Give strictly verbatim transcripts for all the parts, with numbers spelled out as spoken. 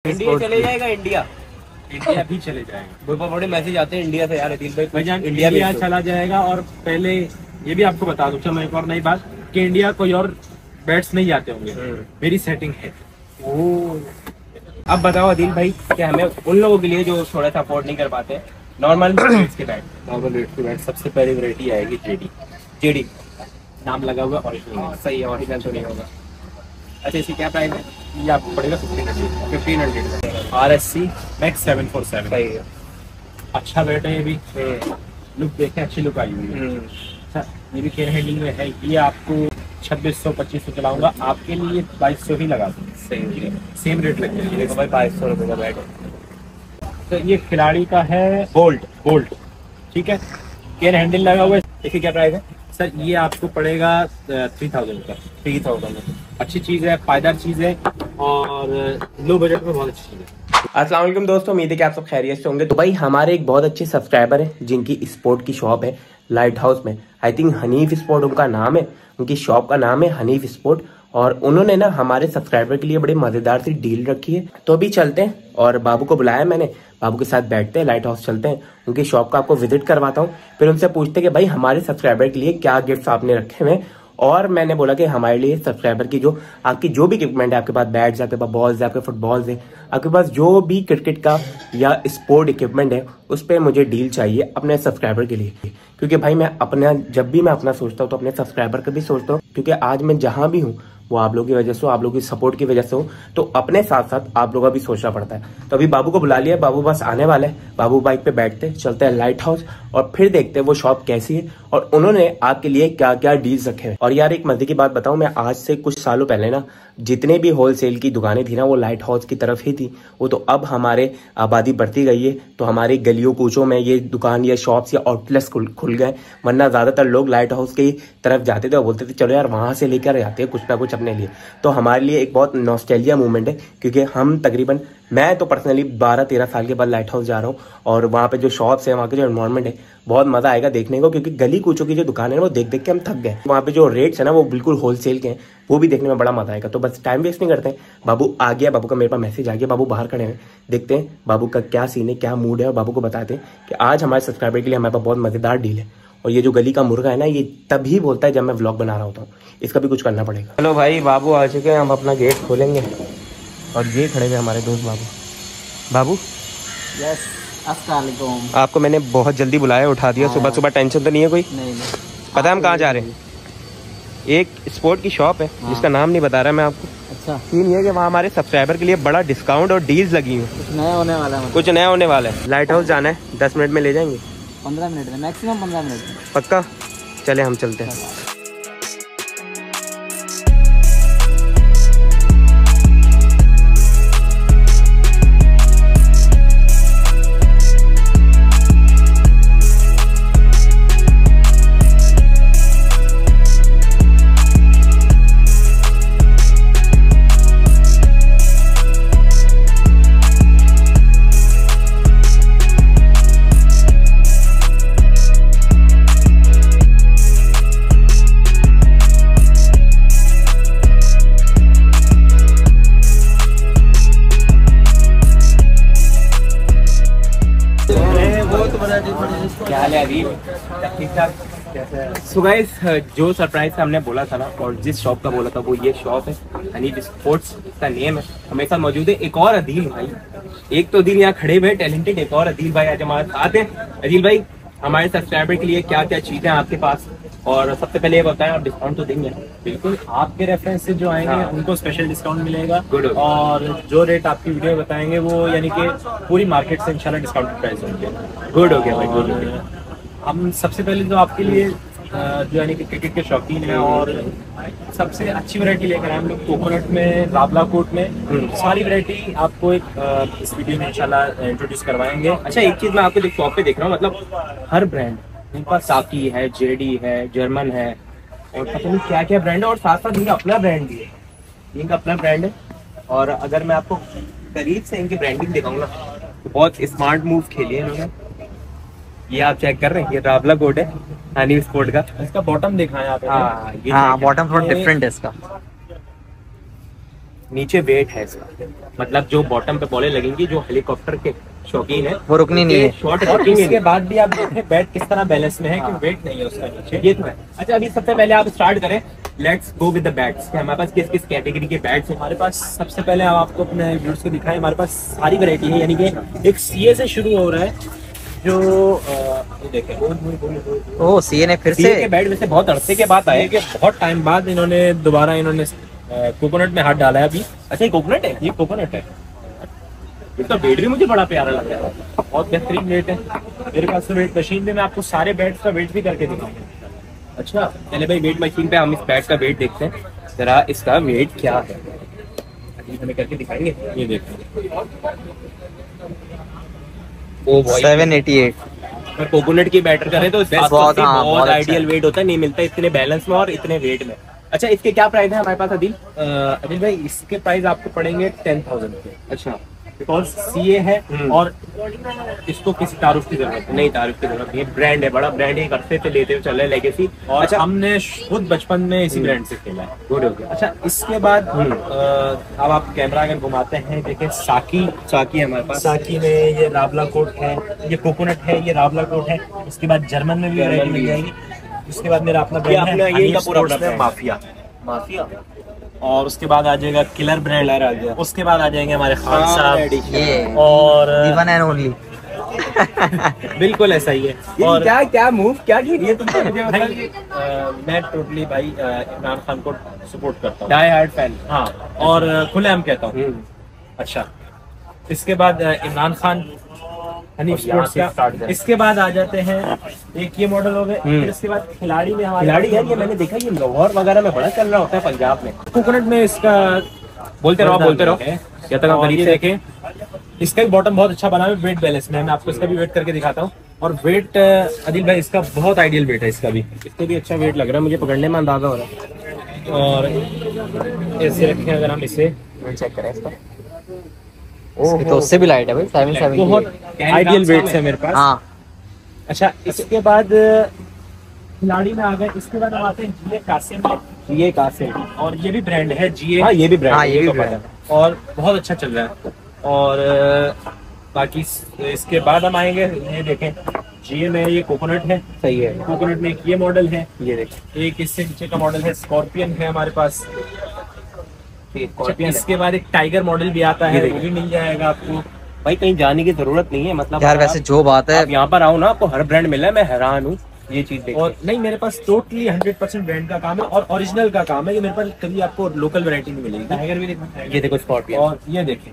India चले जाएगा, India India भी चले जाएगा। बहुत बड़े मैसेज आते हैं इंडिया से यार अदिल भाई, भाईजान इंडिया भी चला जाएगा। और पहले ये भी आपको बता दूं, चलो एक और नई बात कि इंडिया कोई और बैट्स नहीं आते होंगे, मेरी सेटिंग है। अब बताओ अदिल भाई कि हमें उन लोगों के लिए जो थोड़ा सा अफोर्ड नहीं कर पाते नॉर्मल रेट्स के बैट, नॉर्मल रेट के बैट सबसे पहली वैरायटी आएगी जेडी। जेडी नाम लगा हुआ ओरिजिनल, सही है, ओरिजिनल तो नहीं होगा। अच्छा इसकी क्या प्राइस है? ये आपको पड़ेगा fifteen hundred fifteen hundred R S C max seven four seven. सही है, अच्छा बैट है ये भी, लुक देखें अच्छी लुक आई हुई है। अच्छा ये भी केयर हैंडलिंग में है। ये आपको छब्बीस सौ पच्चीस सौ चलाऊंगा, आपके लिए बाईस सौ ही लगा दूँ। सही है, सेम रेट लग जाएगी। देखो भाई बाईस सौ रुपये का बैट है। तो ये खिलाड़ी का है बोल्ट बोल्ट ठीक है, केयर हैंडल लगा हुआ है। देखिए क्या प्राइस है सर, ये आपको पड़ेगा थ्री थाउजेंड का। थ्री थाउजेंड अच्छी चीज़ है, पायदार चीज़ है और लो बजट में बहुत अच्छी चीज़ है। अस्सलाम वालेकुम दोस्तों, उम्मीद है कि आप सब खैरियत से होंगे। तो भाई हमारे एक बहुत अच्छे सब्सक्राइबर हैं जिनकी स्पोर्ट की शॉप है लाइट हाउस में, आई थिंक हनीफ स्पोर्ट उनका नाम है, उनकी शॉप का नाम है हनीफ स्पोर्ट। और उन्होंने ना हमारे सब्सक्राइबर के लिए बड़ी मजेदार सी डील रखी है। तो अभी चलते हैं और बाबू को बुलाया मैंने, बाबू के साथ बैठते हैं, लाइट हाउस चलते हैं, उनकी शॉप का आपको विजिट करवाता हूँ। फिर उनसे पूछते हैं कि भाई हमारे सब्सक्राइबर के लिए क्या गिफ्ट आपने रखे हुए। और मैंने बोला कि हमारे लिए सब्सक्राइबर की जो आपकी जो भी इक्विपमेंट है, आपके पास बैट्स है, आपके पास बॉल्स है, आपके फुटबॉल्स है, आपके पास जो भी क्रिकेट का या स्पोर्ट इक्विपमेंट है, उस पर मुझे डील चाहिए अपने सब्सक्राइबर के लिए। क्योंकि भाई मैं अपना जब भी मैं अपना सोचता हूँ तो अपने सब्सक्राइबर का भी सोचता हूँ, क्योंकि आज मैं जहां भी हूँ वो आप लोगों की वजह से हो, आप लोगों की सपोर्ट की वजह से हो, तो अपने साथ साथ आप लोगों का भी सोचना पड़ता है। तो अभी बाबू को बुला लिया, बाबू बस आने वाले हैं, बाबू बाइक पे बैठते चलते हैं लाइट हाउस और फिर देखते हैं वो शॉप कैसी है और उन्होंने आपके लिए क्या क्या डील्स रखे हैं। और यार एक मजे की बात बताऊं, मैं आज से कुछ सालों पहले ना जितने भी होलसेल की दुकानें थी ना वो लाइट हाउस की तरफ ही थी। वो तो अब हमारे आबादी बढ़ती गई है तो हमारे गलियों कूचों में ये दुकान या शॉप्स या आउटलेट्स खुल खुल गए, वरना ज्यादातर लोग लाइट हाउस की तरफ जाते थे और बोलते थे चलो यार वहां से लेकर जाते हैं कुछ ना कुछ अपने लिए। तो हमारे लिए एक बहुत नॉस्टैल्जिया मूवमेंट है, क्योंकि हम तकरीबन मैं तो पर्सनली बारह तेरह साल के बाद लाइट हाउस जा रहा हूँ और वहाँ पे जो शॉप्स है, वहाँ के जो एनवायरनमेंट है, बहुत मजा आएगा देखने को। क्योंकि गली कूचों की जो दुकान है वो देख देख के हम थक गए। वहाँ पे जो रेट्स है ना वो बिल्कुल होलसेल के हैं, वो भी देखने में बड़ा मजा आएगा। तो बस टाइम वेस्ट नहीं करते हैं, बाबू आ गया, बाबू का मेरे पास मैसेज आ गया, बाबू बाहर खड़े हैं, देखते हैं बाबू का क्या सीन है, क्या मूड है और बाबू को बताते हैं कि आज हमारे सब्सक्राइबर के लिए हमारे पास बहुत मजेदार डील है। और ये जो गली का मुर्गा है ना, ये तभी बोलता है जब मैं व्लॉग बना रहा होता हूँ, इसका भी कुछ करना पड़ेगा। चलो भाई बाबू आ चुके हैं, हम अपना गेट खोलेंगे और ये खड़े हुए हमारे दोस्त बाबू। बाबू यस, अस्सलाम वालेकुम। आपको मैंने बहुत जल्दी बुलाया, उठा दिया। सुबह सुबह टेंशन तो नहीं है कोई? नहीं नहीं। पता है हम कहाँ जा रहे हैं? एक स्पोर्ट की शॉप है जिसका नाम नहीं बता रहा मैं आपको। अच्छा, सीन ये है कि वहाँ हमारे सब्सक्राइबर के लिए बड़ा डिस्काउंट और डील्स लगी हुई, कुछ नया होने वाला है। कुछ नया होने वाला है। लाइट हाउस जाना है, दस मिनट में ले जाएंगे। पंद्रह मिनट में, मैक्सिमम पंद्रह मिनट में। पक्का? चले हम चलते हैं। क्या हाल है अभी? ठीक ठाक? सो गाइस, जो सरप्राइज का हमने बोला था ना और जिस शॉप का बोला था वो ये शॉप है हनीफ स्पोर्ट्स, का नेम है। हमारे साथ मौजूद है एक और अदील भाई, एक तो अदील यहाँ खड़े हुए टैलेंटेड, एक और अदील भाई आज हमारे साथ हैं। अदील भाई हमारे सब्सक्राइबर के लिए क्या क्या चीजें आपके पास, और सबसे पहले ये बताएं आप डिस्काउंट तो देंगे? बिल्कुल, आपके रेफरेंस से जो आएंगे हाँ। उनको स्पेशल डिस्काउंट मिलेगा। Good. और जो रेट आपकी वीडियो में बताएंगे वो यानी कि पूरी मार्केट से इंशाल्लाह डिस्काउंट प्राइस होंगे। गुड हो गया भाई, गुड हो और गया। हम सबसे पहले तो आपके लिए अ, जो यानी कि क्रिकेट के शौकीन हैं और सबसे अच्छी वैरायटी लेकर आए हम लोग कोकोनट में, रावला कोट में, सारी वैरायटी आपको एक अ, इस वीडियो में इंशाल्लाह इंट्रोड्यूस करवाएंगे। अच्छा एक चीज मैं आपको शॉप पे देख रहा हूँ, मतलब हर ब्रांड, इनके पास साकी है, जेडी है, जर्मन है और पता नहीं क्या क्या ब्रांड है, और साथ साथ इनका अपना ब्रांड भी है, इनका अपना ब्रांड है। और अगर मैं आपको करीब से इनकी ब्रांडिंग दिखाऊंगा तो बहुत स्मार्ट मूव खेली है इन्होंने। ये आप चेक कर रहे हैं, ये रावला कोट है हनीफ स्पोर्ट का। इसका बॉटम देखा है आप? हाँ, ये हाँ, बॉटम थोड़ा डिफरेंट है इसका। नीचे वेट है इसका, मतलब जो बॉटम पे बॉलें लगेंगी, जो हेलीकॉप्टर के शौकीन है वो रुकनी नहीं है। शॉर्ट और रखेंगे। इसके बाद भी आप देखें बैट किस तरह बैलेंस में है कि वेट नहीं है उसका नीचे। ये तो है। अच्छा अभी सबसे पहले आप स्टार्ट करें, let's go with the bats. हमारे पास किस किस कैटेगरी के बैट्स हैं? हमारे पास सबसे पहले हम आपको अपने व्यूअर्स को दिखाएं, हमारे पास सारी वैरायटी है, यानी कि एक सीए से शुरू हो रहा है जो अ, ये देखें ओ सीए ने फिर सीए के से बैट वैसे बहुत अरसे के बाद आए। कि बहुत टाइम बाद इन्होंने दोबारा इन्होंने कोकोनट में हाथ डाला है अभी। अच्छा ये कोकोनट है? ये कोकोनट है, इसका वेट भी मुझे बड़ा प्यारा लग रहा है। बहुत बेहतरीन वेट है। मेरे पास तो वेट मशीन में मैं आपको सारे बैट्स का वेट भी करके दिखाऊंगा। अच्छा पहले भाई वेट मशीन पे हम इस बैट का वेट देखते हैं, जरा इसका वेट क्या है अभी हमें करके दिखाएंगे। ये देखो ओ भाई सेवन एटी एट। अगर कोकोनट की बैटर करें तो इसका बहुत, सबसे हाँ, बहुत बहुत अच्छा आइडियल वेट होता है, नहीं मिलता इतने बैलेंस में और इतने वेट में। अच्छा इसके क्या प्राइस है हमारे पास अदिल? अ, अनिल भाई इसके प्राइस आपको पड़ेंगे टेन थाउजेंड के, अच्छा बिकॉज सीए है हम्म। और इसको किसी तारुफ की जरूरत नहीं। नहीं तारीफ की जरूरत नहीं है, ब्रांड है, बड़ा ब्रांड है, एक अरसे से लेते हुए चल रहा है लेगेसी। और अच्छा हमने खुद बचपन में इसी हम्म। ब्रांड से खेला है। गुड हो गया। अच्छा इसके बाद हम्म। अ, अब आप कैमरा अगर घुमाते हैं देखें, साकी साकी है हमारे पास। साकी में ये रावला कोट है, ये कोकोनट है, ये रावला कोट है। उसके बाद जर्मन में भी जर्मन वैरायटी मिल भी। जाएगी। उसके बाद मेरा अपना ये ब्रांड अपना है ये हनीफ का पूरा स्पोर्ट्स अपना में brand। माफिया। माफिया और उसके बाद आ जाएगा किलर ब्रांड। कलर आ गया। उसके बाद आ जाएंगे हमारे खान हाँ, साहब edition। ये और वन एंड ओनली। बिल्कुल ऐसा ही है। ये और क्या क्या मूव क्या की ये तुमने मुझे भाई मतलब अ, मैं टोटली भाई अ, इमरान खान को सपोर्ट करता हूँ। Die hard fan. हाँ, और अ, खुलेआम कहता हूँ। अच्छा इसके बाद अ, इमरान खान हनीफ और यहाँ स्पोर्ट्स से का। start करें। इसके बाद आ जाते हैं, एक ये मॉडल हो गए, हम्म। फिर इसके बाद खिलाड़ी में हमारे खिलाड़ी यार ये मैंने देखा ये लाहौर वगैरह में बड़ा चल रहा होता है, पंजाब में। कोकोनट में इसका बोलते रहो बोलते रहो है। या तक हम और करीब ये से देखें इसका भी बॉटम बहुत अच्छा बना है, वेट बैलेंस में है। मैं आपको इसका भी वेट करके दिखाता हूँ। और वेट अदिल भाई इसका बहुत आइडियल वेट है इसका भी। इसको भी अच्छा वेट लग रहा है, मुझे पकड़ने में अंदाजा हो रहा है। और ऐसे रखें अगर हम इसे, चेक करें इसका। इसकी तो उससे भी लाइट है भाई, सेवन सेवन। बहुत आइडियल वेट्स है मेरे पास। हाँ अच्छा इसके बाद खिलाड़ी में आ गए। इसके बाद हम आते हैं जीए कासिम में। ये कासिम, और ये भी ब्रांड है जीए। हाँ ये भी ब्रांड हाँ, ये भी तो brand पता है। और बहुत अच्छा चल रहा है। और अ, बाकी इस- इसके बाद हम आएंगे, ये देखें जीए में ये कोकोनट है। सही है। कोकोनट में एक ये मॉडल है, ये देखिए एक इससे नीचे का मॉडल है स्कॉर्पियन है हमारे पास। स्कॉर्पियन है। इसके बाद एक टाइगर मॉडल भी आता ये है, देखिए। वो भी मिल जाएगा आपको। भाई कहीं जाने की जरूरत नहीं है, मतलब यार अगर वैसे जो बात है आप यहाँ पर आओ ना, आपको हर ब्रांड मिल रहा है। मैं हैरान हूँ ये चीज देख। और नहीं, मेरे पास टोटली हंड्रेड परसेंट ब्रांड का काम है और ओरिजिनल का काम है। ये मेरे पास कभी आपको लोकल वैरायटी नहीं मिलेगी। टाइगर भी देखो, ये देखो स्कॉर्पियन, और ये देखें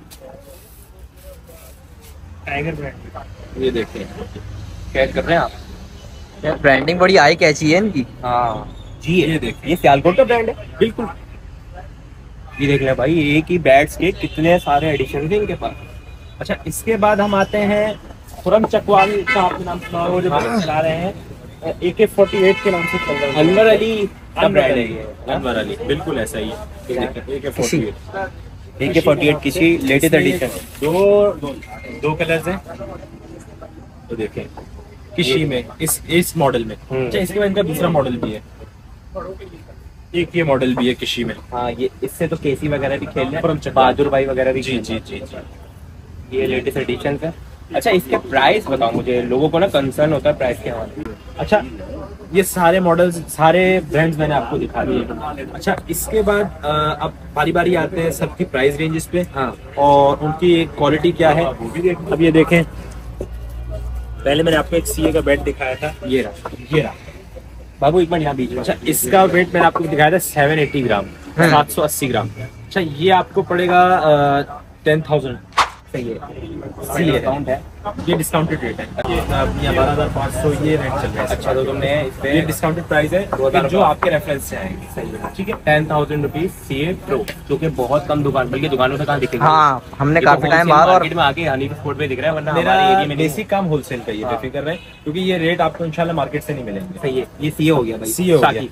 टाइगर ब्रांड, ये देखें कैच कर रहे हैं आप। यार ब्रांडिंग बड़ी आई कैची है इनकी। हाँ जी ये देखिए ये सियालकोट का ब्रांड है। बिल्कुल। ये देख ले भाई, एक ही बैट्स के कितने सारे एडिशन थे इनके पास। अच्छा इसके बाद हम आते हैं खुरम चकवाल का, आपने नाम सुना होगा, वो जो ब्रांड चला रहे हैं ए के फोर्टी एट के नाम से चल रहा है। अनवर अली का अनवर ब्रांड है अली, ये। अनवर अली बिल्कुल ऐसा ही है। ये देखें ए K forty eight, A K forty eight किसी लेटेस्ट एडिशन है। दो दो, दो कलर्स हैं, तो देखें किसी में इस इस मॉडल में। हम्म। अच्छा इसके बाद इनका दूसरा मॉडल भी है, एक ये मॉडल भी है किसी में। हाँ ये इससे तो केसी वगैरह भी खेल रहे खुरम हैं, चकवाल। बहादुर भाई वगैरह भी जी खेल जी रहे जी जी हैं। ये लेटेस्ट एडिशन है। अच्छा इसके प्राइस बताओ मुझे, लोगों को ना कंसर्न होता है प्राइस के हवाले। अच्छा ये सारे मॉडल्स, सारे ब्रांड्स मैंने आपको दिखा दिए। अच्छा इसके बाद अ, अब बारी बारी आते हैं सबकी प्राइस रेंजेस पे। हाँ और उनकी क्वालिटी क्या है अब ये देखें। पहले मैंने आपको एक सीए का बैट दिखाया था, ये रहा ये रहा। बाबू एक मिनट यहाँ बीच में। अच्छा इसका वेट मैंने आपको दिखाया था सेवन एटी ग्राम, सात सौ अस्सी ग्राम। अच्छा ये आपको पड़ेगा टेन थाउजेंड। सही है। सी है, अकाउंट है। ये डिस्काउंटेड रेट है। ये अभी बारह हजार पाँच सौ ये रेट चल रहा है। अच्छा तो तुमने इस पे ये डिस्काउंटेड प्राइस है फिर जो आपके रेफरेंस से आएंगे। सही है। ठीक है। Ten thousand rupees C A pro, जो कि बहुत कम दुकान, बल्कि दुकानों से कहाँ दिखेगा। हाँ हमने ये तो काफी टाइम wholesale बाद और मार्केट में आके हनी स्पोर्ट पे दिख रहा है, वरना मेरा हमारे एरिया में नहीं। बेसिक काम होलसेल का ही है, हाँ। बेफिक्र रहे, क्योंकि ये रेट आपको इंशाल्लाह मार्केट से नहीं मिलेंगे। सही है। ये सी ए हो गया भाई। सी ए हो साकी।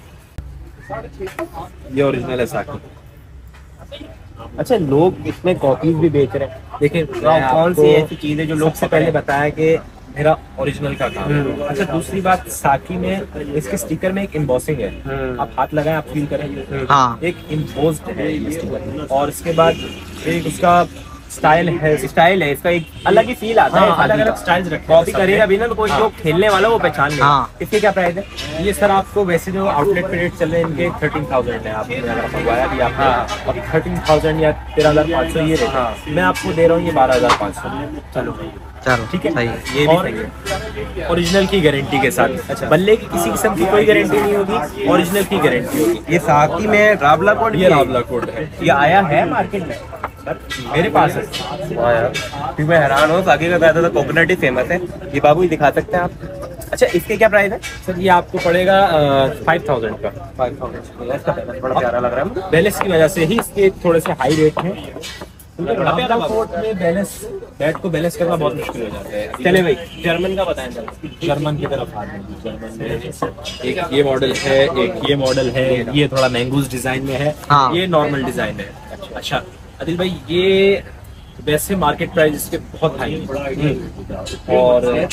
ये ओरिजिनल है साकी। अच्छा लोग इसमें कॉपीज भी बेच रहे हैं, देखिए कौन सी ऐसी चीज है जो लोग सबसे पहले बताया कि मेरा ओरिजिनल का काम है। अच्छा, दूसरी बात, साकी में इसके स्टिकर में एक एम्बॉसिंग है, आप हाथ लगाएं, आप फील करें, हाँ। एक इम्पोज्ड है ये स्टिकर। और इसके बाद एक उसका स्टाइल है, स्टाइल है इसका, एक अलग ही फील आता है। अलग अलग स्टाइल्स रखे, कॉपी करेगा अभी ना तो कोई जो खेलने वाला वो पहचान लेगा। हाँ। इसके क्या प्राइस है? ये सर आपको वैसे जो आउटलेट पे रेट चल रहे हैं इनके थर्टीन थाउजेंड है, आपने अगर मंगवाया भी आपने, और थर्टीन थाउजेंड या तेरह हजार पाँच सौ ये रेट है। मैं आपको दे रहा हूँ ये बारह हजार पाँच सौ। चलो चलो ठीक है, सही। ये भी और सही है। ओरिजिनल की गारंटी के साथ। अच्छा, बल्ले की किसी किस्म की कोई गारंटी नहीं होगी, ओरिजिनल की गारंटी होगी। ये साकी में रावला कोड, ये रावला कोड है, ये आया है मार्केट में सर मेरे पास है। वाह यार, क्योंकि मैं हैरान हूँ, साकी का ज्यादा कोकोनट ही फेमस है। ये बाबू ही दिखा सकते हैं आप? अच्छा, इसके क्या प्राइस है? सर ये आपको पड़ेगा फाइव थाउजेंड का। Five thousand. इसका बैलेंस बड़ा प्यारा लग रहा है। बैलेंस की वजह से ही इसके थोड़े से हाई रेट हैं। बड़ा प्यारा कोट में बैलेंस, बैट को बैलेंस करना बहुत मुश्किल हो जाता है। चले भाई, जर्मन का बताएं जरा। जर्मन की तरफ आ रहे हैं। जर्मन में एक ये मॉडल है, एक ये मॉडल है, ये थोड़ा मैंगोज डिजाइन में है, हाँ। ये नॉर्मल डिजाइन है। अच्छा आदिल भाई, ये वैसे मार्केट प्राइस इसके बहुत हाई है, और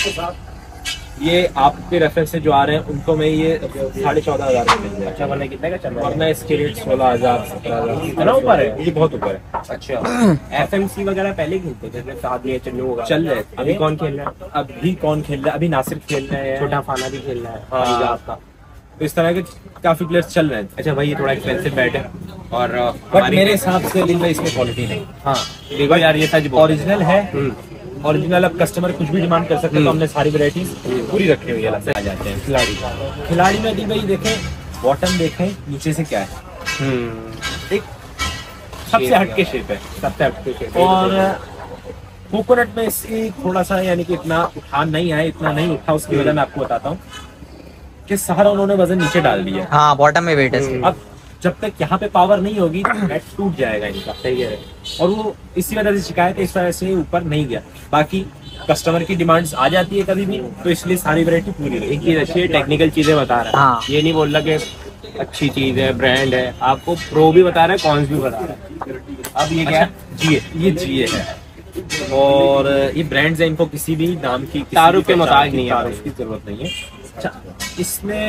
ये आपके रेफरेंस से जो आ रहे हैं उनको मैं ये साढ़े चौदह हजार में मिल जाए। अच्छा, वरना कितने का चल रहा है? वरना इसके रेट सोलह हजार सत्रह हजार इतना ऊपर है, ये बहुत ऊपर है। अच्छा, एफएमसी वगैरह पहले खेलते थे, जैसे साथ में चन्नू वगैरह चल रहे थे। अभी कौन खेल रहा है? अभी कौन खेल रहा है? अभी नासिर खेल रहे हैं, छोटा फाना भी खेल रहा है। हाँ। पंजाब का। तो इस तरह के काफी प्लेयर्स चल रहे हैं। अच्छा भाई, ये थोड़ा एक्सपेंसिव बैट है, और बट हमारी- मेरे हिसाब से दिन में इसमें क्वालिटी नहीं। हाँ देखो यार, ये सच बोल। ओरिजिनल है, ओरिजिनल। अब कस्टमर कुछ भी डिमांड कर सकते हैं, तो हमने सारी वैरायटीज पूरी रखी हुई है। अलग से आ जाते हैं खिलाड़ी खिलाड़ी में भी भाई देखें, बॉटम देखें, नीचे से क्या है, हम्म एक सबसे हटके शेप है, सबसे हटके शेप। और कोकोनट में इसकी थोड़ा सा यानी कि इतना उठान नहीं आया, इतना नहीं उठा। उसकी वजह मैं आपको बताता हूँ कि सारा उन्होंने वजन नीचे डाल दिया। हाँ, बॉटम में वेट है इसके। अब जब तक यहाँ पे पावर नहीं होगी तो बैट टूट जाएगा इनका। सही है। और वो इसी वजह से शिकायत है, इस वजह से ऊपर नहीं गया। बाकी कस्टमर की डिमांड्स आ जाती है कभी भी, तो इसलिए सारी वैरायटी पूरी रही। एक चीज अच्छी है, टेक्निकल चीजें बता रहा है। हाँ। ये नहीं बोल रहा कि अच्छी चीज है, ब्रांड है, आपको प्रो भी बता रहा है, कॉन्स भी बता रहा है। अब ये क्या है? जिए, ये जिए है, और ये ब्रांड्स है, इनको किसी भी नाम की, तारुफ के मोहताज नहीं है, तारुफ की जरूरत नहीं है। अच्छा, इसमें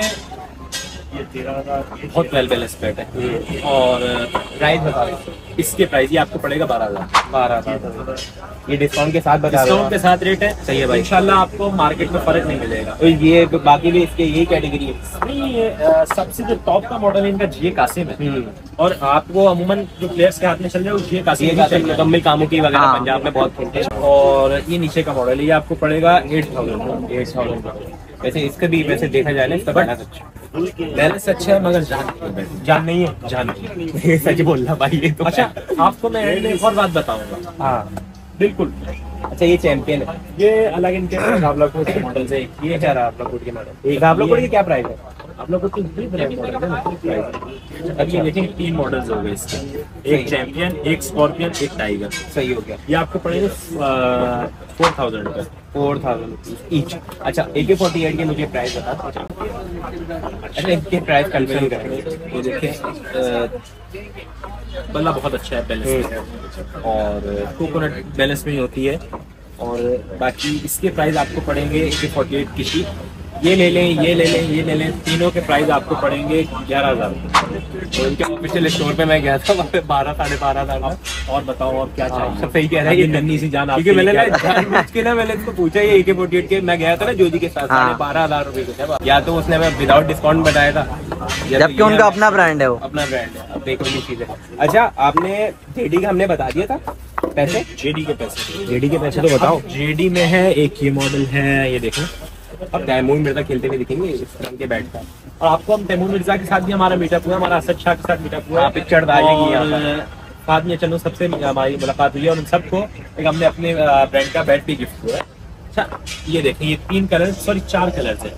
बहुत वेल बैलेंस बैट है। और प्राइस बता रहे इसके प्राइस ये आपको पड़ेगा बारह हजार बारह हजार। ये डिस्काउंट के साथ बता रहे डिस्काउंट के साथ रेट है। सही है भाई। इंशाल्लाह आपको मार्केट में फर्क नहीं मिलेगा। तो ये बाकी भी इसके यही कैटेगरी है। नहीं, ये अ, सबसे जो टॉप का मॉडल है इनका जिए कासिम है, हम्म। और आपको अमूमन जो प्लेयर्स के हाथ में चल जाए वो जिए कासिम ये ही काफी चल रहा है। मुकम्मल कामों की वगैरह हाँ। पंजाब में बहुत खेलते हैं। और ये नीचे का मॉडल है, ये आपको पड़ेगा एट थाउजेंड एट थाउजेंड। वैसे इसका भी वैसे देखा जाए ना, इसका बैलेंस अच्छा बैलेंस अच्छा है, मगर जान नहीं है। जान नहीं है। जान नहीं है। ये सच बोल रहा भाई, ये तो अच्छा, आपको मैं एंड में एक और बात बताऊंगा। हाँ। बिल्कुल। अच्छा, ये चैंपियन है। ये अलग इनके रावला कोट के मॉडल से ये क्या रहा आपका कोड के मॉडल? एक आप लोग की क्या प्राइस है? आप लोग को तो मॉडल है। अच्छा, देखिए तीन मॉडल्स हो गए इसके, एक चैंपियन, एक स्कॉर्पियन, एक टाइगर। सही हो गया। ये आपको पड़ेगा फोर थाउजेंड का। Four thousand each. अच्छा, ए के फोर्टी एट के मुझे प्राइस बता। अच्छा, इनके प्राइस कंफर्म करेंगे। ये देखिए, बल्ला बहुत अच्छा है, बैलेंस में है, और कोकोनट बैलेंस में ही होती है। और बाकी इसके प्राइस आपको पड़ेंगे ए के फोर्टी एट की शीट, ये ले लें, ये ले लें, ये ले लें, तीनों के प्राइस आपको पड़ेंगे ग्यारह हजार। तो इनके ऑफिशियल स्टोर पे मैं गया था, वहाँ पे बारह साढ़े बारह हजार। और बताओ और क्या चाहिए? सब सही कह रहा है ये। नन्ही सी जान क्योंकि आपके मैंने लिए ना क्या है? जानबूझ के ना मैंने इसको पूछा, ये ए के फोर्टी एट के मैं गया था ना जोजी के साथ, हाँ। साढ़े बारह हजार रुपए के थे। या तो उसने मैं विदाउट डिस्काउंट बताया था, या तो जबकि ये उनका अपना ब्रांड है वो। अपना ब्रांड है। अब देखो ये चीज है। अच्छा, आपने जेडी का हमने बता दिया था पैसे? जेडी के पैसे, जेडी के पैसे तो बताओ। जेडी में है एक ये मॉडल है, ये देखो। अब तैमूर मिर्जा खेलते हुए दिखेंगे इस रंग के बैट का। और आपको हम तैमूर मिर्जा के साथ भी हमारा मीटअप हुआ, हमारा असद शाह के साथ मीटअप हुआ। हाँ, पिक्चर डालेगी यहाँ पर। और साथ में चन्नू सबसे हमारी मुलाकात हुई है, और उन सबको एक हमने अपने ब्रांड का बैट भी गिफ्ट हुआ है। अच्छा, ये देखें, ये तीन कलर, सॉरी चार कलर है।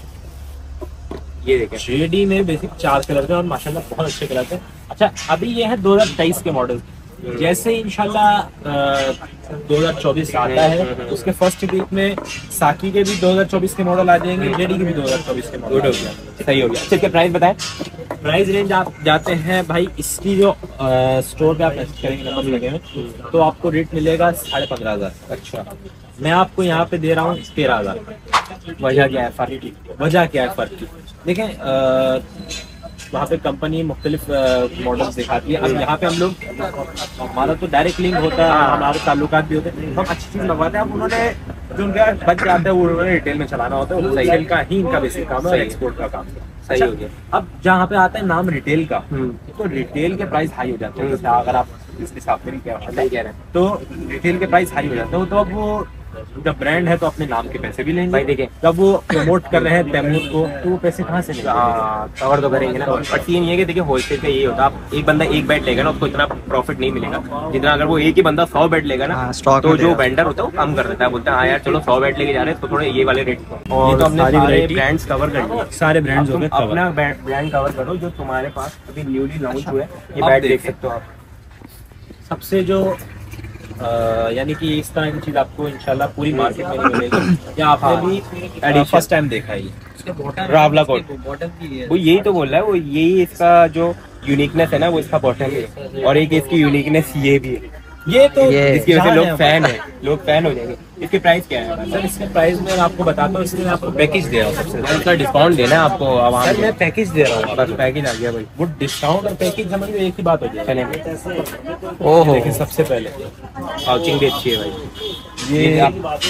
ये देखें, जेडी में बेसिक चार कलर है, और माशाल्लाह बहुत अच्छे कलर है। अच्छा, अभी ये है दो हजार तेईस के मॉडल। जैसे इंशाल्लाह दो हजार चौबीस आता है, उसके फर्स्ट वीक में साकी के भी दो हजार चौबीस के मॉडल आ जाएंगे, जेडी के भी दो हजार चौबीस के मॉडल। गुड हो गया, सही हो गया। अच्छा, इसके प्राइस बताएं? प्राइस रेंज आप जाते हैं भाई, इसकी जो स्टोर पे आप मैसेज करेंगे नंबर लगे हैं तो आपको रेट मिलेगा साढ़े पंद्रह हजार। अच्छा, मैं आपको यहाँ पे दे रहा हूँ तेरह हजार। वजह क्या है फर्क की? वजह क्या है फर्क की? देखें वहाँ पे कंपनी मुख्तलिफ मॉडल्स दिखाती है। अब यहाँ पे हम लोग, हमारा तो डायरेक्ट लिंक होता है, हमारे ताल्लुकात भी होते हैं, हम अच्छी चीज़ लगवाते हैं। अब उन्होंने जो उनका बच जाता है वो उन्होंने रिटेल में चलाना होता है, रिटेल का ही इनका बेसिक काम है, एक्सपोर्ट का काम। सही हो गया। अब जहाँ पे आता है नाम रिटेल का, तो रिटेल के प्राइस हाई हो जाते हैं। जैसे अगर आप इस हिसाब से नहीं कह रहे हैं तो रिटेल के प्राइस हाई हो जाते हैं। तो अब वो जब ब्रांड है तो अपने नाम के पैसे भी लेंगे भाई। देखें जब वो प्रमोट कर रहे हैं तैमूर को, तो वो पैसे कहाँ से लेंगे? कवर तो करेंगे ना। पर सीन ये है कि देखिए होलसेल का ये होता है, आप एक बंदा एक बैट लेगा ना, उसको इतना प्रॉफिट नहीं मिलेगा जितना अगर वो एक ही बंदा सौ बैट लेगा ना, तो जो वेंडर होता है वो कम कर देता है, बोलता है हाँ यार चलो सौ बैट लेके जा रहे हैं तो थोड़े ये वाले रेट। और तो हमने सारे ब्रांड्स कवर कर दिए, सारे ब्रांड्स हो गए। अपना ब्रांड कवर करो जो तुम्हारे पास अभी न्यूली लॉन्च हुआ है, ये बैट देख सकते हो आप। सबसे जो यानी कि इस तरह की चीज आपको इंशाल्लाह पूरी मार्केट में नहीं मिलेगी, या आपने भी फर्स्ट टाइम देखा है रावला कोट। वो यही तो बोल रहा है, वो यही इसका जो यूनिकनेस है ना, वो इसका बॉटम है। और एक इसकी यूनिकनेस ये भी है, ये तो इसकी वजह से लोग फैन है, लोग फैन हो जाएंगे। इसके प्राइस क्या है सर? इसके प्राइस में आपको बताता हूँ, इसमें आपको पैकेज दे रहा हूँ। सबसे इसका डिस्काउंट देना है आपको। अब सर मैं पैकेज दे रहा हूँ, बस पैकेज आ गया भाई। वो डिस्काउंट और पैकेज समझ में एक ही बात हो जाए। ओह देखिए, सबसे पहले पाउचिंग भी अच्छी है भाई। ये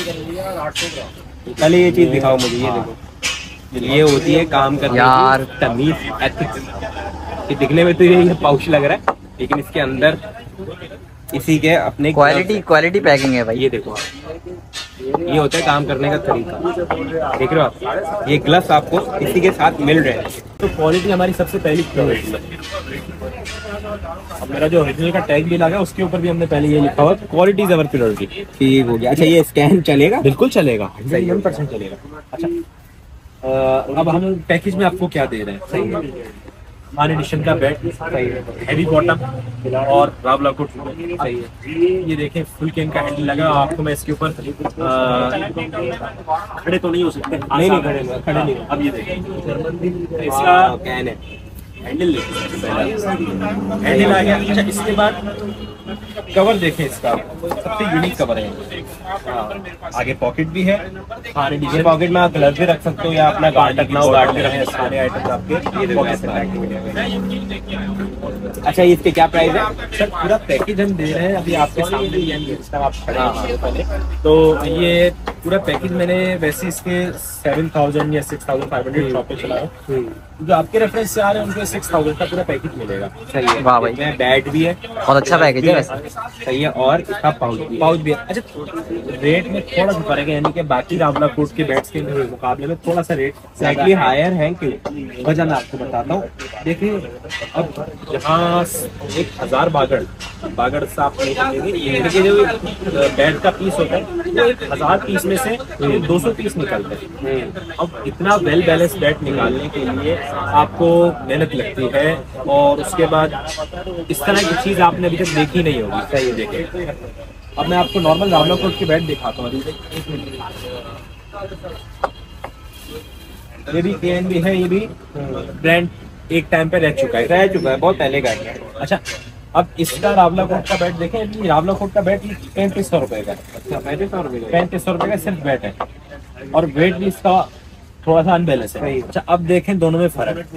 पहले ये चीज दिखाओ मुझे, ये देखो, ये होती है काम करने यार तमीज, एथिक्स। ये दिखने में तो ये पाउच लग रहा है, लेकिन इसके अंदर इसी के अपने क्वालिटी क्वालिटी पैकिंग है भाई। ये देखो आप, ये होता है काम करने का तरीका, देख रहे हो आप? ये ग्लव्स आपको इसी के साथ मिल रहे हैं, तो क्वालिटी हमारी सबसे पहली प्रायोरिटी है। अब मेरा जो ओरिजिनल का टैग भी लगा है उसके ऊपर भी हमने पहले ये लिखा हुआ क्वालिटी इज अवर प्रायोरिटी। ठीक हो गया। अच्छा, ये स्कैन चलेगा? बिल्कुल चलेगा, सही परसेंट चलेगा। अच्छा, अब हम पैकेज में आपको क्या दे रहे हैं? सही है, मान एडिशन का बैट, हैवी बॉटम और रावला कोट, सही है। ये देखें फुल कैन का हैंडल लगा। आपको मैं इसके ऊपर खड़े तो नहीं हो सकते, नहीं नहीं खड़े खड़े नहीं। अब ये देखें इसका कैन है, हैंडल हैंडल आ गया। अच्छा, इसके बाद कवर देखें, इसका सबसे यूनिक कवर है। आगे पॉकेट भी है, सारे डीजे पॉकेट में आप ग्लव्स भी रख सकते हो या अपना गार्ड रखना हो, गार्ड भी रखें, सारे आइटम्स आपके ये पॉकेट में रख के। अच्छा, इसके क्या प्राइस है सर? पूरा पैकेज हम दे रहे हैं अभी आपके सामने, आप खड़े हैं पहले तो ये पूरा पैकेज मैंने वैसे इसके सेवन थाउजेंड या six thousand five hundred shop पे चलाया। जो आपके रेफरेंस से आ रहे हैं उनको सिक्स थाउजेंड का पूरा पैकेज मिलेगा। सही है, वाह भाई। बैट भी है, बहुत अच्छा पैकेज है वैसे। सही है, और इसका पाउच भी पाउच भी है। अच्छा, रेट में थोड़ा सा फर्क है, यानी कि बाकी रावला कोट के बैट्स के मुकाबले में थोड़ा सा रेट स्लाइटली हायर है। क्यों? वजह मैं आपको बताता हूँ। देखिए, अब जहाँ एक हजार बागड़ बागड़ से आप देखिए, जो बैट का पीस होता है वो एक हजार पीस में से दो सौ पीस निकलते हैं। अब इतना वेल बैलेंस बैट निकालने के लिए आपको मेहनत लगती है, और उसके बाद इस तरह की चीज आपने अभी तक देखी नहीं होगी। सही देखे, अब मैं आपको नॉर्मल रावला कोट की बैट दिखाता हूँ। ये भी के एन बी है, ये भी ब्रांड एक टाइम पे रह चुका है रह चुका है बहुत पहले का है। अच्छा, अब इसका रावला कोट का बैट देखें, रावला कोट का बैट पैंतीस सौ रुपए का। अच्छा, पैंतीस सौ रुपए पैंतीस सौ रुपए का सिर्फ बैट है, और वेट भी इसका थोड़ा सा अनबैलेंस है। अच्छा, अब देखें दोनों में फर्क।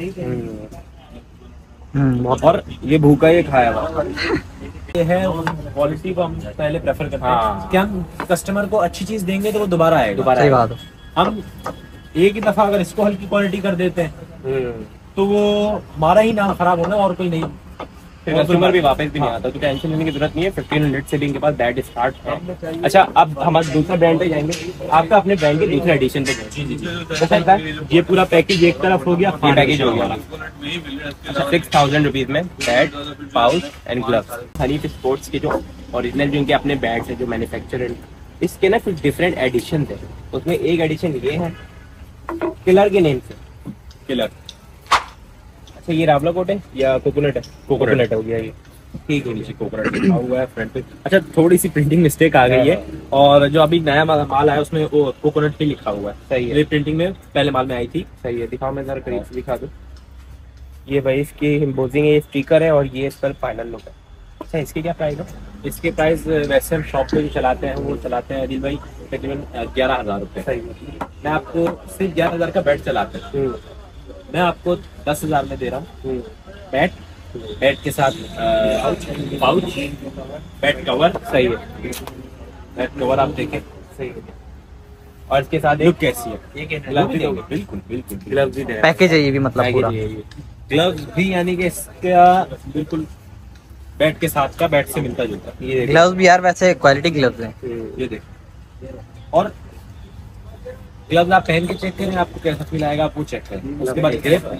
और ये भूखा ये खाया हुआ ये है, क्वालिटी को हम पहले प्रेफर करते हैं कि हम कस्टमर को अच्छी चीज देंगे तो वो दोबारा आएगा। दोबारा सही बात है। हम एक ही दफा अगर इसको हल्की क्वालिटी कर देते हैं तो वो हमारा ही नाम खराब होगा और कोई नहीं, कस्टमर भी वापस भी नहीं आता। तो टेंशन लेने की जरूरत नहीं है, फिफ्टीन हंड्रेड से भी इनके पास बैट स्टार्ट है। अच्छा, अब हम दूसरा ब्रांड पे जाएंगे, आपका अपने ब्रांड के दूसरे एडिशन पे जाएंगे। ये पूरा पैकेज एक तरफ हो गया, ये पैकेज हो गया। अच्छा, सिक्स थाउजेंड रुपीज में bat, pouch and gloves. Hanif sports के जो ओरिजिनल जो इनके अपने बैट्स है जो मैन्युफैक्चर, इसके ना कुछ डिफरेंट एडिशन है। उसमें एक एडिशन ये है किलर के नेम से, किलर। अच्छा, ये रावला कोट है या कोकोनट है? कोकोनट हो गया ये, ठीक है। नीचे कोकोनट लिखा हुआ है फ्रंट पे। अच्छा, थोड़ी सी प्रिंटिंग मिस्टेक आ गई है, और जो अभी नया माल आया उसमें वो कोकोनट ही लिखा हुआ है। सही है, ये प्रिंटिंग में पहले माल में आई थी। सही है, दिखाओ, मैं जरा करीब से दिखा दूं। ये भाई इसकी एम्बोजिंग है, ये स्टिकर है और ये इस पर फाइनल लुक है। अच्छा इसकी क्या प्राइस है? इसके प्राइस वैसे हम शॉप पे जो चलाते हैं वो चलाते हैं अदिल भाई तकरीबन ग्यारह हजार रुपये। सही। मैं आपको सिर्फ ग्यारह हजार का बेड चलाते हैं, मैं आपको दस हजार में दे रहा हूँ। बेड बेड के साथ पाउच, बेड कवर। सही है। बेड कवर आप देखें। सही है। और इसके साथ लुक कैसी है? ग्लव्स भी देंगे, बिल्कुल बिल्कुल ग्लव्स भी दे पैकेज है ये भी मतलब पूरा। ग्लव्स भी यानी कि इसका बिल्कुल बैट के साथ का बैट से मिलता जुलता। ये ग्लव्स भी यार वैसे क्वालिटी ग्लव्स हैं। ये देखो, और ग्लव्स आप पहन के चेक करें आपको कैसा फील आएगा, आप वो चेक करें। उसके बाद ग्रिप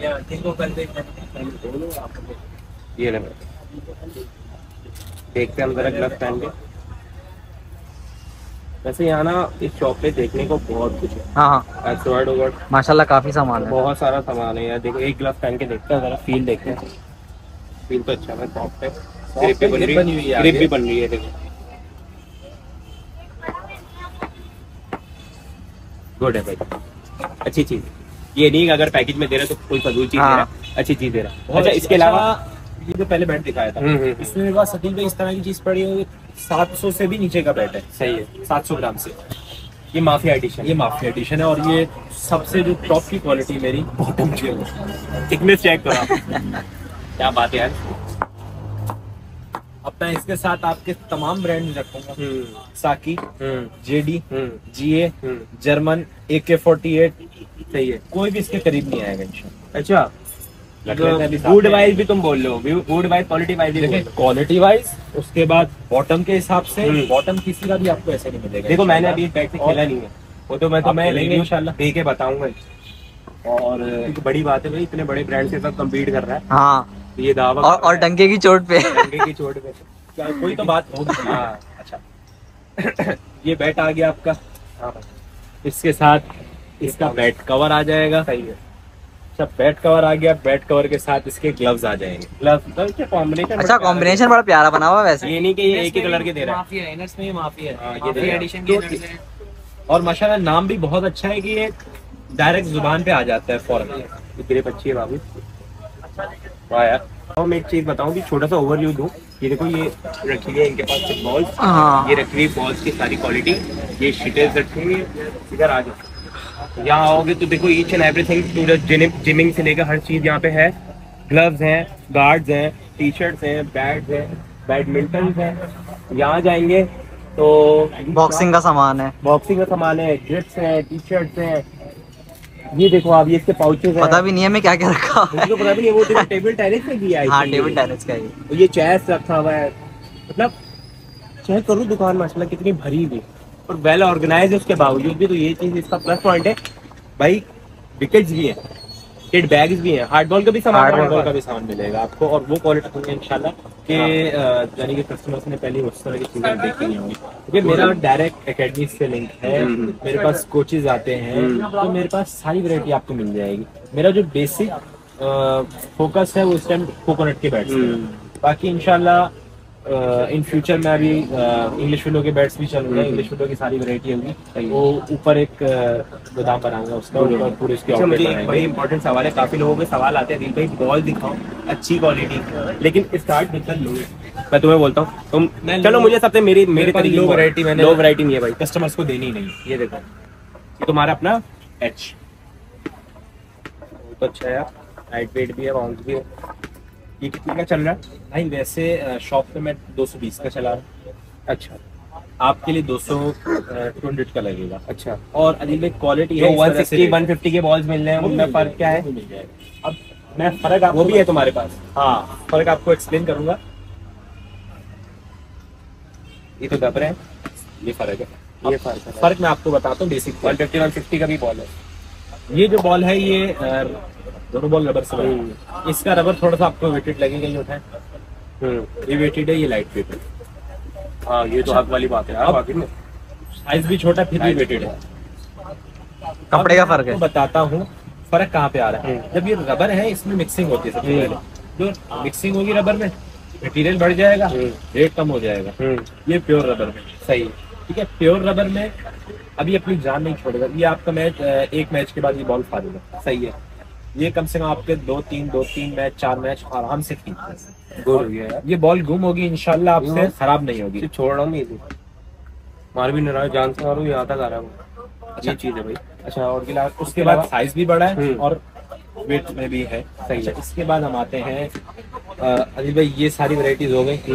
ये ले देखते हैं हम जरा ग्लव्स पहन के। वैसे यहाँ ना इस शॉप पे देखने को बहुत कुछ है। हाँ हाँ एक्सवर्ड ओवर्ड माशाल्लाह काफी सामान है। बहुत सारा सामान है यार। देखो एक ग्लव पहन के देखते हैं जरा, फील देखते हैं। फील तो अच्छा है, सॉफ्ट है, ग्रिप भी बन रही है, ग्रिप भी बन रही है। देखो गुड है भाई, अच्छी चीज। ये नहीं अगर पैकेज में दे रहे तो कोई फजूल चीज दे रहा, अच्छी चीज दे रहा। अच्छा इसके अलावा ये जो पहले बैट दिखाया था इसमें मेरे पास सटीक इस तरह की चीज पड़ी है, सात सौ से भी नीचे का बैट है। सही है। सात सौ ग्राम से ये माफिया एडिशन, ये माफिया एडिशन है और ये सबसे जो टॉप की क्वालिटी मेरी बॉटम की है। थिकनेस चेक करो आप। क्या बात है यार। अब मैं इसके साथ आपके तमाम ब्रांड रखूंगा, साकी, हम्म जेडी, हम्म जीए, जर्मन, ए के फोर्टी एट। सही है, कोई भी इसके करीब नहीं आएगा इंशाल्लाह। अच्छा वुड वाइज भी तुम बोल रहे हो, वुड वाइज क्वालिटी वाइज भी देखिए क्वालिटी वाइज, उसके बाद बॉटम के हिसाब से बॉटम किसी का भी आपको ऐसे नहीं मिलेगा। देखो मैंने अभी बैट से खेला नहीं है, वो तो मैं तो मैं खेलेंगे इंशाल्लाह, दे के बताऊंगा। और एक बड़ी बात है भाई, इतने बड़े ब्रांड के साथ कम्पीट कर रहा है। हाँ ये दावा और, और डंके की चोट पे डंके की चोट पे क्या कोई तो बात होगी। हाँ अच्छा ये बैट आ गया आपका, हाँ इसके साथ इसका बैट कवर आ जाएगा। सही है। अच्छा बैट कवर आ गया, बैट कवर के साथ इसके ग्लव्स आ जाएंगे। ग्लव्स का कॉम्बिनेशन अच्छा कॉम्बिनेशन बड़ा प्यारा बना हुआ है वैसे। ये नहीं कि ये एक ही कलर के दे रहा है। माफिया है, इनर्स में ये माफिया है। हाँ, ये माफिया देखो। एडिशन की। और माशाल्लाह नाम भी बहुत अच्छा है कि ये डायरेक्ट जुबान पे आ जाता है फौरन। ये ग्रिप अच्छी है बाबू। वाह यार। और मैं एक चीज बताऊं कि छोटा सा ओवरव्यू दूं। ये देखो ये रखी है इनके पास सिर्फ बॉल्स, हाँ ये रखी हुई बॉल्स की सारी क्वालिटी, ये शीटेज रखी हुई है। इधर आ जाओ, यहाँ आओगे तो देखो ईच एंड एवरीथिंग, पूरा जिमिंग से लेकर हर चीज यहाँ पे है। ग्लव्स हैं, गार्ड्स हैं, टी शर्ट्स हैं, बैट्स हैं, बैडमिंटन हैं। यहाँ जाएंगे तो बॉक्सिंग का सामान है, बॉक्सिंग का सामान है, ग्रिप्स हैं, टी शर्ट्स हैं। ये देखो आप, ये इसके पाउचेस हैं। पता भी नहीं है मैं क्या क्या रखा मुझे तो पता भी नहीं, वो देखो टेबल टेनिस में भी आई। हाँ टेबल टेनिस का ही। तो ये चेस रखा हुआ है, मतलब चेक करो दुकान माशाल्लाह कितनी भरी हुई और वेल ऑर्गेनाइज है। उसके बावजूद भी तो ये चीज इसका प्लस पॉइंट है भाई, विकेट्स भी हैं, किट बैग्स भी हैं, हार्डबॉल का भी सामान, हार्डबॉल का भी सामान मिलेगा आपको। और वो क्वालिटी होगी इंशाल्लाह कि यानी कि कस्टमर्स ने पहले उस तरह की चीजें देखी नहीं होंगी, क्योंकि मेरा डायरेक्ट एकेडमी से लिंक है। मेरे पास कोचेज आते हैं, तो मेरे पास सारी वैरायटी आपको मिल जाएगी। मेरा जो बेसिक फोकस है वो इस टाइम कोकोनट के बैट्स है। बाकी इंशाल्लाह इन फ्यूचर में अभी इंग्लिश विलो के बैट्स भी चलूंगा, इंग्लिश विलो की सारी वैरायटी होगी। वो ऊपर एक गोदाम बनाऊंगा उसका, ऊपर पूरे इसके अच्छा, आउटलेट मुझे एक बनाएंगे। बड़ी इंपॉर्टेंट सवाल है, काफी लोगों के सवाल आते हैं, भाई बॉल दिखाओ अच्छी क्वालिटी, लेकिन स्टार्ट बिल्कुल लो। मैं तुम्हें बोलता हूँ तुम चलो, मुझे सबसे मेरी मेरे पास तरीके low variety मैंने- लो वैरायटी नहीं है भाई, कस्टमर्स को देनी ही नहीं। ये देखो ये तुम्हारा अपना एच तो अच्छा है यार, लाइट वेट भी है, बाउंस भी है। ये कितने का चल रहा है भाई वैसे शॉप पे मैं दो सौ बीस का चला रहा हूँ, अच्छा आपके लिए दो सौ ट्वेंटी का लगेगा। अच्छा। और अजीब एक क्वालिटी जो है, वन सिक्सटी वन फिफ्टी के बॉल्स मिल रहे हैं उनमें फर्क क्या है? मिल जाएगा। अब मैं फर्क आपको वो भी है तुम्हारे पास? हाँ फर्क आपको एक्सप्लेन करूंगा। ये तो दब रहे हैं, ये फर्क है, ये फर्क है। फर्क मैं आपको बताता हूँ basic. One fifty one sixty का भी बॉल है। ये जो बॉल है ये अ, दोनों बॉल रबर से बने हैं। इसका रबर थोड़ा सा आपको वेटेड लगेगा, ये होता है ये वेटेड है, ये लाइट वेट है। हाँ ये तो हक वाली बात है यार, अब- बाकी में साइज भी छोटा फिर भी वेटेड है। कपड़े का फर्क है। तो बताता हूँ फर्क कहाँ पे आ रहा है। जब ये रबर है इसमें मिक्सिंग होती है सबसे पहले, जो मिक्सिंग होगी रबर में मटेरियल बढ़ जाएगा, रेट कम हो जाएगा। ये प्योर रबर में सही। ठीक है, प्योर रबर में अभी अपनी जान नहीं छोड़ेगा। ये आपका मैच एक मैच के बाद ये बॉल फाड़ देगा। सही है। ये कम से कम आपके दो तीन दो तीन मैच चार मैच आराम से खींचते हैं। गुड हो गया यार। ये बॉल गुम होगी इंशाल्लाह, आपसे खराब नहीं होगी। सिर्फ छोड़ रहा हूँ इसे, मार भी नहीं रहा, जान से मारूँ यहाँ तक आ रहा हूँ। ये चीज है भाई। अच्छा, और गिला उसके बाद साइज भी बड़ा है हम्म। और वेट में भी है। सही है। अच्छा, इसके बाद हम आते हैं अनिल भाई, ये सारी वैरायटीज हो गई।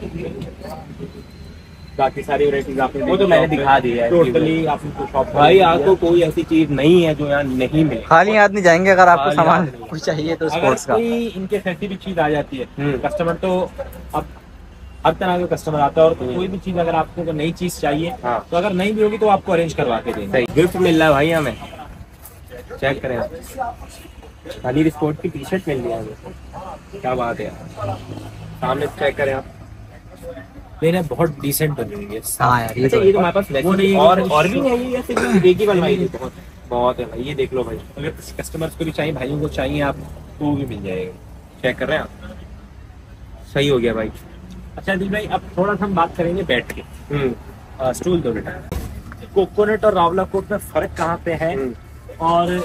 बाकी सारी वैरायटीज आपने वो तो मैंने दिखा दी है टोटली आपको शॉप भाई। आपको कोई ऐसी चीज नहीं है जो यहाँ नहीं मिले। खाली हाथ नहीं जाएंगे अगर आपको खाली सामान हाथ नहीं। कुछ चाहिए तो अगर स्पोर्ट्स का। कोई इनके ऐसी भी चीज आ जाती है, हम्म। कस्टमर तो अब हर तरह के कस्टमर आता है, और कोई भी चीज अगर आपको नई चीज चाहिए हाँ। तो अगर नहीं भी होगी तो आपको अरेंज करवा के देंगे। सही गिफ्ट मिल रहा है भाई हमें। चेक करें आप, हनी स्पोर्ट की टी शर्ट मिल रही है हमें। क्या बात है यार, सामने चेक करें आप। लेना बहुत डिसेंट बनी हुई है। हाँ यार, ये अच्छा, तो ये तो हमारे पास वो नहीं है, और वो और भी है ये, या सिर्फ एक ही बनवाई थी? बहुत बहुत है भाई, ये देख लो भाई। अगर कस्टमर्स को भी चाहिए, भाइयों को चाहिए, आप तो भी मिल जाएगा। चेक कर रहे हैं आप, सही हो गया भाई। अच्छा दिल भाई, अब थोड़ा सा हम बात करेंगे बैठ के। हम्म। स्टूल दो बेटा। कोकोनट और रावला कोट में फर्क कहाँ पे है, और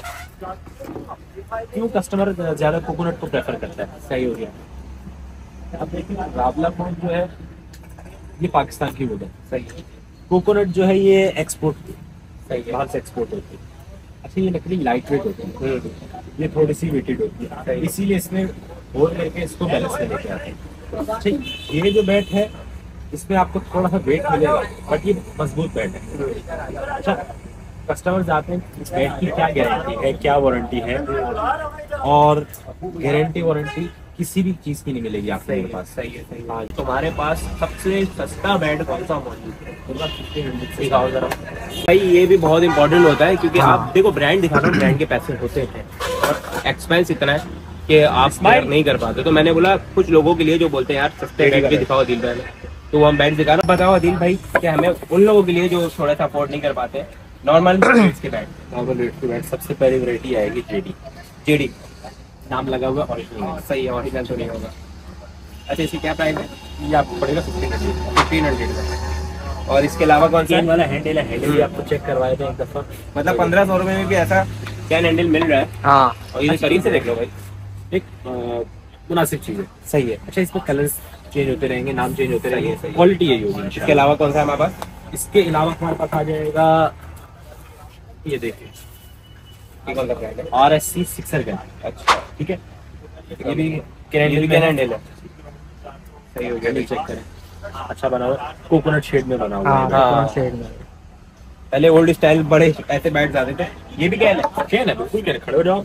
क्यों कस्टमर ज्यादा कोकोनट को प्रेफर करता है? सही हो गया। अब देखिए, रावला कोट जो है ये पाकिस्तान की वुड है। सही कोकोनट जो है ये एक्सपोर्ट सही है। बाहर से एक्सपोर्ट होती है। अच्छा, ये लकड़ी लाइट वेट होती है, हम्म। ये थोड़ी सी वेटेड होती है, सही। इसीलिए इसमें होल करके इसको बैलेंस में लेके आते हैं। अच्छा, ये जो बैट है इसमें आपको थोड़ा सा वेट मिलेगा, बट ये मजबूत बैट है। अच्छा, कस्टमर्स आते हैं इस बैट की क्या गारंटी है, क्या वारंटी है, और गारंटी वारंटी किसी भी चीज की नहीं मिलेगी आपको मेरे पास। सही है, सही है। तुम्हारे पास सबसे सस्ता बेड कौन सा मौजूद है? दिखाओ जरा भाई। ये भी बहुत इंपॉर्टेंट होता है, क्योंकि आप देखो ब्रांड दिखा रहे हो, ब्रांड के पैसे होते हैं और एक्सपेंस इतना है कि आप स्माइल नहीं कर पाते। तो मैंने बोला कुछ लोगों के लिए जो बोलते हैं यार सस्ते बेड भी दिखाओ अदिल भाई, तो वो हम बेड दिखा रहे। बताओ अदिल भाई, क्या हमें उन लोगों के लिए जो थोड़ा सा अफोर्ड नहीं कर पाते नॉर्मल रेट्स के बेड? नॉर्मल रेट के बैट सबसे पहली वैरायटी आएगी जेडी। जेडी नाम लगा हुआ ओरिजिनल। सही है, ओरिजिनल तो नहीं होगा। अच्छा, इसकी क्या प्राइस है? ये आपको पड़ेगा फिफ्टीन हंड्रेड। फिफ्टीन हंड्रेड का। और इसके अलावा कौन सा चेन वाला हैंडल है, हैंडल भी आपको चेक करवाए थे एक दफा। मतलब पंद्रह सौ रुपए में भी ऐसा कैन हैंडल मिल रहा है? हाँ, और ये शरीर से देख लो भाई, एक अ, मुनासिब चीज है। सही है। अच्छा, इसमें कलर्स चेंज होते रहेंगे, नाम चेंज होते सही है, रहेंगे, सही है। क्वालिटी यही होगी। इसके अलावा कौन सा है हमारे पास? इसके अलावा हमारे पास आ जाएगा, ये देखिए, ये कौन सा ब्रांड है? आर एस सी सिक्सर का। अच्छा, ठीक है, ये भी ये कैन भी कैन हैंडल है। सही हो गया। हैंडल चेक करें, अच्छा बना हुआ, कोकोनट शेड में बना हुआ हाँ, है। हाँ। कौन शेड में? पहले ओल्ड स्टाइल बड़े ऐसे बैट्स आते थे, ये भी कैन है। चेन है, बिल्कुल कैन। खड़े हो जाओ।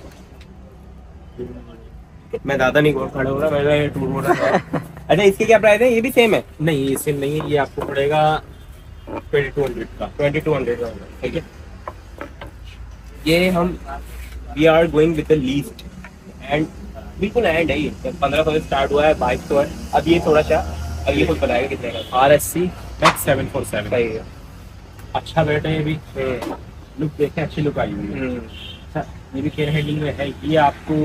मैं ज्यादा नहीं खड़ा हो रहा, मैं टूर हो रहा था। अच्छा, इसकी क्या प्राइस है? ये भी सेम है? नहीं, ये सेम नहीं है, ये आपको पड़ेगा ट्वेंटी टू हंड्रेड का। ट्वेंटी टू हंड्रेड का। ठीक है, ये हम we are going with the least end बिल्कुल एंड है। ये पंद्रह सौ से स्टार्ट हुआ है, बाईस सौ है। अब ये थोड़ा सा, अब ये खुद बताएगा कितने का। R S C max seven four seven. सही है। अच्छा बैट है ये भी, हम्म, लुक देखें, अच्छी लुक आई हुई है। हम्म, अच्छा, ये भी केयर हैंडलिंग में है। ये आपको,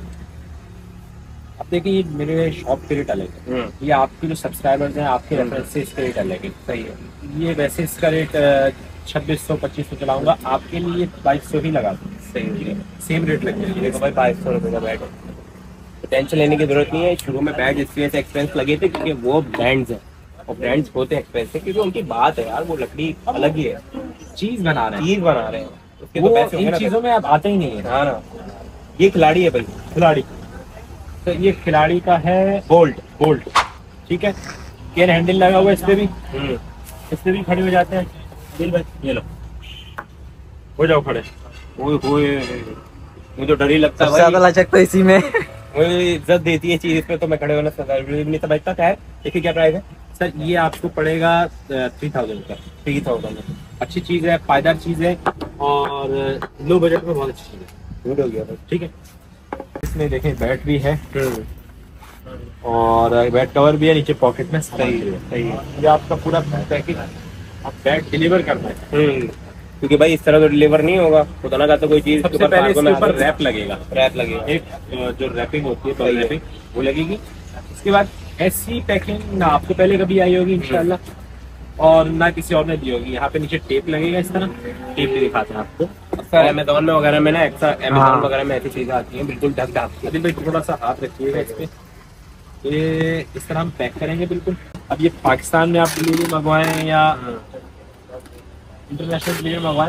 अब देखिए, ये मेरे शॉप के रेट अलग है, हम्म, ये आपके जो सब्सक्राइबर्स हैं आपके हम्म। रेफरेंस से इसका रेट अलग है। सही है। ये वैसे इसका रेट छब्बीस सौ पच्चीस सौ चलाऊंगा, आपके लिए बाईस सौ ही लगा दूँ। सही है। सेम रेट लग जाएगी। देखो भाई, बाईस सौ रुपये का बैट है, तो टेंशन लेने की जरूरत नहीं है। शुरू में बैट इस वजह से एक्सपेंस लगे थे क्योंकि वो ब्रांड्स हैं, और ब्रांड्स होते हैं एक्सपेंसिव क्योंकि उनकी बात है यार, वो लकड़ी अलग ही है, चीज बना रहे हैं, चीज बना रहे हैं, उसके वो तो पैसे होंगे इन ना। चीजों में अब आते ही नहीं है। हाँ ना, ये खिलाड़ी है भाई, खिलाड़ी, तो ये खिलाड़ी का है बोल्ट। बोल्ट। ठीक है, केयर हैंडल लगा हुआ है, इस पे भी, हम्म, इस पे भी खड़े हो जाते हैं। दिल भाई, ये लो, हो जाओ खड़े। ओए होए, मुझे तो डर ही लगता है सबसे ज्यादा भाई, लचक तो इसी में। मुझे इज्जत देती है चीज, इस पे तो मैं खड़े होना नहीं समझता। क्या है, देखिए क्या प्राइस है? सर, ये आपको पड़ेगा थ्री थाउजेंड का। Three thousand. अच्छी चीज है, पायदार चीज है, और लो बजट में बहुत अच्छी चीज है। गुड हो गया भाई। ठीक है, इसमें देखें बैट भी है, हम्म, और बैट कवर भी है, नीचे पॉकेट में सामान सही भी है, सही है। ये आपका पूरा पैकेज आप बैट डिलीवर करना है। हम्म, क्योंकि भाई इस तरह तो डिलीवर नहीं होगा, खुदा ना कहता कोई चीज सबसे पहले इसके ऊपर रैप लगेगा, रैप लगेगा। एक अ, जो रैपिंग होती है, सही है। रैपिंग वो लगेगी। इसके बाद ऐसी पैकिंग ना आपको पहले कभी आई होगी इंशाल्लाह, और ना किसी और ने दी होगी। यहाँ पे नीचे टेप लगेगा, इस तरह टेप भी दिखाते हैं आपको। सर अमेजोन में वगैरह में ना एक्स्ट्रा अमेजोन हाँ। वगैरह में ऐसी चीजें आती हैं बिल्कुल ढक ढक के। अदिल भाई थोड़ा सा हाथ रखिएगा इस पे, ये इस तरह हम पैक करेंगे बिल्कुल। अब ये पाकिस्तान में आप डिलीवरी मंगवाएं या इंटरनेशनल डिलीवरी मंगवाएं,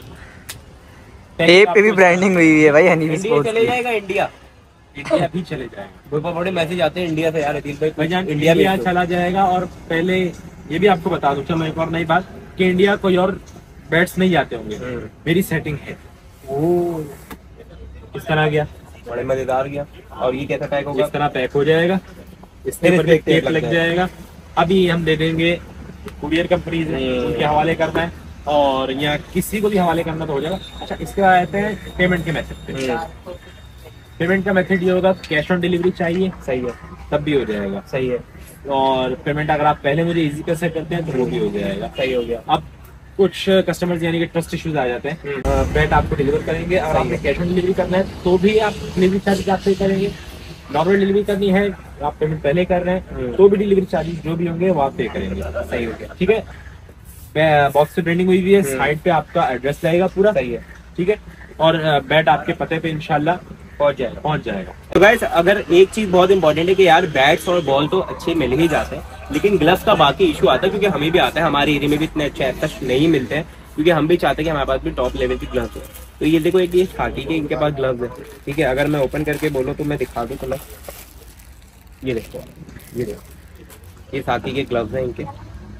टेप पे भी ब्रांडिंग हुई हुई है भाई हनीफ इंडिया स्पोर्ट्स चले की। जाएगा, इंडिया इंडिया भी चले जाएंगे। बहुत बड़े मैसेज आते हैं इंडिया से यार अदिल भाई, भाईजान इंडिया इंडिया भेज दो। चला जाएगा। और पहले ये भी आपको बता दूं चलो एक और नई बात कि इंडिया कोई और बैट्स नहीं आते होंगे, मेरी सेटिंग है। ओह, इस तरह गया, बड़े मजेदार गया। और ये कैसा पैक होगा? इस तरह पैक हो जाएगा, इसके फिर ऊपर इस पे एक टेप लग लग जाएगा। अभी हम दे देंगे कुरियर कंपनी उनके हवाले करना है और या किसी को भी हवाले करना तो हो जाएगा। अच्छा, इसके बाद आते हैं पेमेंट के मेथड पे। पेमेंट का मेथड ये होगा, कैश ऑन डिलीवरी चाहिए, सही है, तब भी हो जाएगा। सही है, और पेमेंट अगर आप पहले मुझे इजी पैसे करते हैं तो वो भी हो जाएगा। सही हो गया। अब कुछ कस्टमर्स यानी कि ट्रस्ट इश्यूज आ जाते हैं, बैट आपको डिलीवर करेंगे। अगर आपने कैश ऑन डिलीवरी करना है तो भी आप डिलीवरी चार्ज आप पे करेंगे। नॉर्मल डिलीवरी करनी है, आप पेमेंट पहले कर रहे हैं तो भी डिलीवरी चार्जेस जो भी होंगे वो आप पे करेंगे। सही हो गया। ठीक है, बॉक्स से ब्रांडिंग हुई हुई है, साइड पे आपका एड्रेस जाएगा पूरा। सही है, ठीक है, और बैट आपके पते पे इंशाल्लाह पहुंच जाएगा पहुंच जाएगा। तो गाइस अगर एक चीज बहुत इंपॉर्टेंट है कि यार बैट्स और बॉल तो अच्छे मिल ही जाते हैं, लेकिन ग्लव्स का बाकी इशू आता है, क्योंकि हमें भी आता है, हमारे एरिया में भी इतने अच्छे ऐसा नहीं मिलते हैं, क्योंकि हम भी चाहते हैं कि हमारे पास भी टॉप लेवल की ग्लव्स हो। तो ये देखो एक ये खाकी के इनके पास ग्लव्स है, ठीक है। अगर मैं ओपन करके बोलूँ तो मैं दिखा दूँ तुम्हें, ये देखो, ये देखो, ये साथी के ग्लव्स हैं इनके।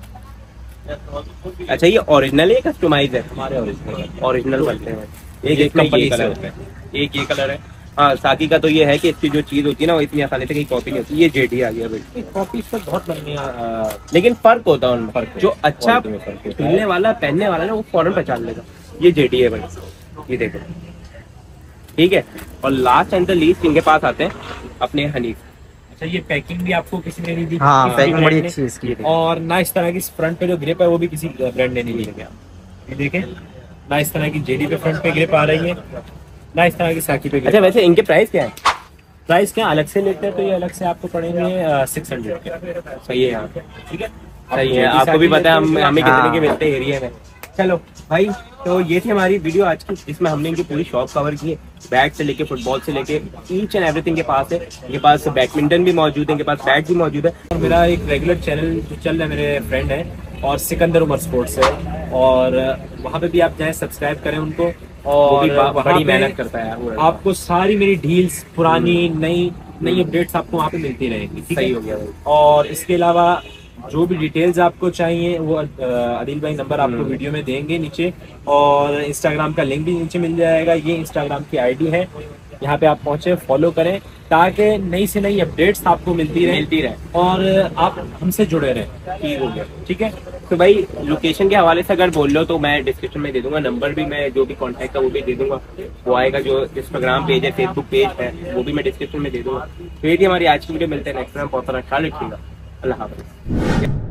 अच्छा, ये ओरिजिनल है, कस्टमाइज है? हमारे ओरिजिनल ओरिजिनल बनते हैं। एक एक एक कंपनी ये से कलर होता है, एक ये कलर है। हाँ, साकी का तो ये है कि इसकी जो चीज होती है ना वो इतनी आसानी से कहीं कॉपी नहीं होती। ये जेडी आ गया भाई, कॉपी पर बहुत बननी है, लेकिन फर्क होता है उनमें। फर्क है। जो अच्छा Quality में फर्क होता है। खेलने वाला पहनने वाला ना वो फौरन पहचान लेगा। ये जेडी है भाई, ये देखो, ठीक है। और लास्ट एंड द लीस्ट इनके पास आते हैं अपने हनीफ। अच्छा, ये पैकिंग भी आपको किसी ने नहीं दी? हाँ, किसी पैकिंग ब्रांड बड़ी ने। अच्छी है इसकी। और ना इस तरह की फ्रंट पे जो ग्रिप है वो भी किसी ब्रांड ने नहीं दी है। ये देखें, ना इस तरह की जेडी पे फ्रंट पे ग्रिप आ रही है, ना इस तरह की साकी पे। अच्छा, वैसे इनके प्राइस क्या है? प्राइस क्या अलग से लेते हैं तो ये अलग से आपको पड़ेंगे सिक्स हंड्रेड के। सही है यहाँ, ठीक है, सही है। आपको भी पता है हम हमें कितने हाँ। के मिलते हैं एरिया में। चलो भाई, तो ये थी हमारी वीडियो आज की, जिसमें हमने इनकी पूरी शॉप कवर की है। बैट से लेके फुटबॉल से लेके ईच एंड एवरीथिंग के पास है। इनके पास बैडमिंटन भी मौजूद है, इनके पास बैट भी मौजूद है। और मेरा एक रेगुलर चैनल जो चल रहा है, मेरे फ्रेंड है और सिकंदर उमर स्पोर्ट्स है, और वहाँ पे भी आप जाएं, सब्सक्राइब करें उनको। और भी बा- वहाँ बड़ी पे मेहनत करता है यार। आपको सारी मेरी डील्स, पुरानी नई नई अपडेट्स आपको वहाँ पे मिलती रहेंगी। ठीक सही है? हो गया भाई। और इसके अलावा जो भी डिटेल्स आपको चाहिए वो अ, अदिल भाई नंबर आपको वीडियो में देंगे नीचे, और इंस्टाग्राम का लिंक भी नीचे मिल जाएगा। ये इंस्टाग्राम की आईडी है, यहाँ पे आप पहुंचे, फॉलो करें, ताकि नई से नई अपडेट्स आपको मिलती रहे मिलती रहे और आप हमसे जुड़े रहें। ठीक हो गया, ठीक है। तो भाई लोकेशन के हवाले से अगर बोल लो तो मैं डिस्क्रिप्शन में दे दूंगा, नंबर भी मैं जो भी कांटेक्ट है वो भी दे दूंगा। वो आएगा, जो इंस्टाग्राम पेज है, फेसबुक पेज है, वो भी मैं डिस्क्रिप्शन में दे दूंगा। तो ये थी हमारी आज की वीडियो, मिलते हैं नेक्स्ट टाइम। बहुत सारा ख्याल रखिएगा, अल्लाह हाफ़िज़।